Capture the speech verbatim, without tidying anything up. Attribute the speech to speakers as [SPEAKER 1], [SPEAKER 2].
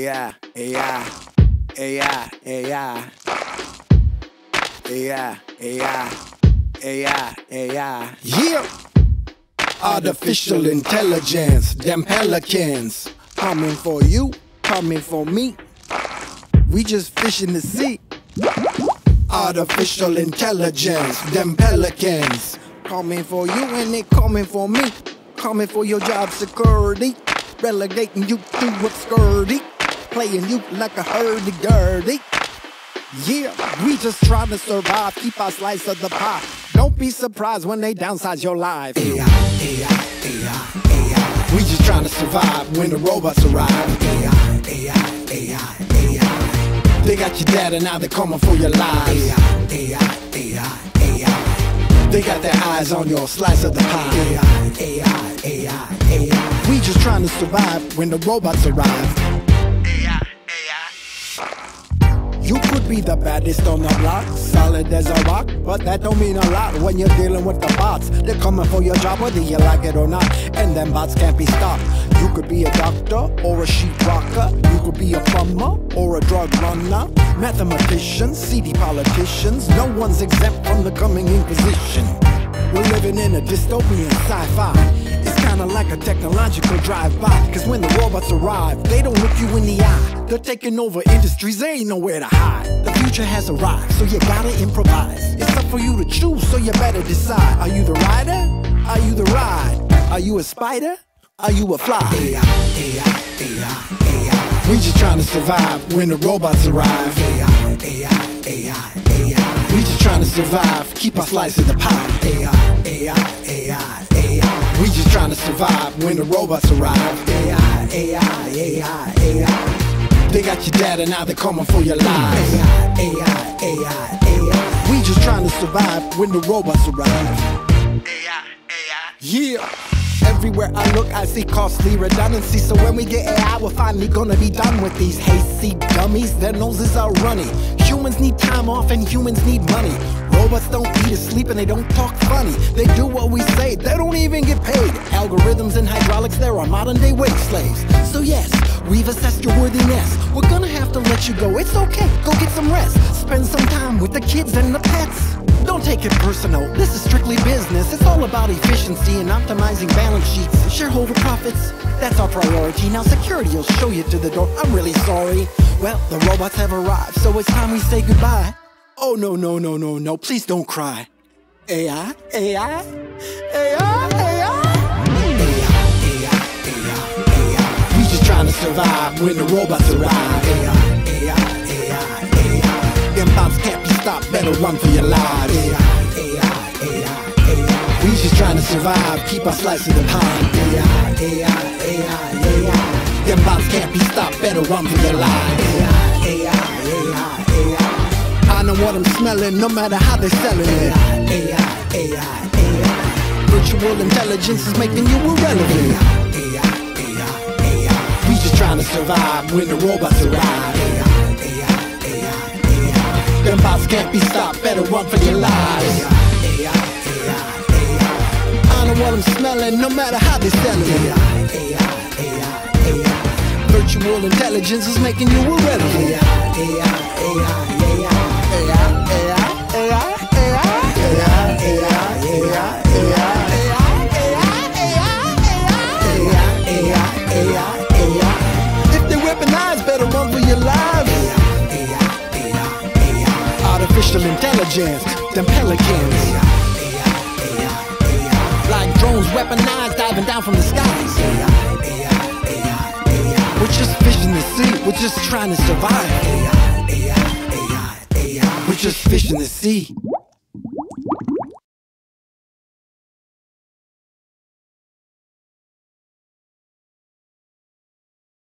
[SPEAKER 1] A I, A I, A I, A I, A I, A I, A I, A I. Yeah! Artificial intelligence, them pelicans, coming for you, coming for me. We just fish in the sea. Artificial intelligence, them pelicans, coming for you and they coming for me. Coming for your job security, relegating you to obscurity, playing you like a hurdy-gurdy. Yeah, we just trying to survive, keep our slice of the pie. Don't be surprised when they downsize your life. A I, A I, A I, A I. We just trying to survive when the robots arrive. A I, A I, A I, A I. They got your data, now they're coming for your lives. A I, A I, A I, A I. They got their eyes on your slice of the pie. A I, A I, A I, A I. We just trying to survive when the robots arrive. A I, A I. You could be the baddest on the block, solid as a rock, but that don't mean a lot when you're dealing with the bots. They're coming for your job whether you like it or not, and them bots can't be stopped. You could be a doctor or a sheetrocker, you could be a plumber or a drug runner, mathematicians, seedy politicians, no one's exempt from the coming inquisition. We're living in a dystopian sci-fi. It's kinda like a technological drive-by, cause when the robots arrive, they don't look you in the eye. They're taking over industries, they ain't nowhere to hide. The future has arrived, so you gotta improvise. It's up for you to choose, so you better decide. Are you the rider? Are you the ride? Are you a spider? Are you a fly? A I, A I, A I, A I. We just trying to survive when the robots arrive. A I, A I, A I, A I. We just trying to survive, keep our slice of the pie. A I, A I, A I, A I. We just trying to survive when the robots arrive. A I, A I, A I, A I. They got your data, now they're coming for your lives. A I, A I, A I, A I. We just trying to survive when the robots arrive. A I, A I. Yeah! Everywhere I look, I see costly redundancy. So when we get A I, we're finally gonna be done with these hasty dummies. Their noses are runny. Humans need time off and humans need money. Robots don't eat or sleep and they don't talk funny. They do what we say, they don't even get paid. Algorithms and hydraulics, they're our modern day wage slaves. So yes, we've assessed your worthiness. We're gonna have to let you go, it's okay, go get some rest. Spend some time with the kids and the pets. Don't take it personal, this is strictly business. It's all about efficiency and optimizing balance sheets. Shareholder profits, that's our priority. Now security will show you to the door. I'm really sorry. Well, the robots have arrived, so it's time we say goodbye. Oh no, no, no, no, no, please don't cry. A I, A I, A I, A I. A I, A I, A I. We just trying to survive when the robots arrive. A I, A I, A I, A I. Them bots can't be stopped, better run for your lives. A I, A I, A I, A I. We just trying to survive, keep our slice of the pie. A I, A I, A I, A I. Them bots can't be stopped, better run for your lives. A I, A I, A I, A I. I know what I'm smelling, no matter how they're selling it. A I, A I, A I. Virtual intelligence is making you irrelevant. A I, A I, A I. We just trying to survive when the robots arrive. A I, A I, A I, A I. Them bots can't be stopped, better run for your lives. A I, A I, A I. I know what I'm smelling, no matter how they're selling it. A I, A I, A I, A I. Virtual intelligence is making you irrelevant. A I, A I, A I, A I. If they weaponize, better run for your lives. Artificial intelligence, them pelicans, like drones weaponized, diving down from the skies. We're just fish in the sea, we're just trying to survive. We're just fish in the sea.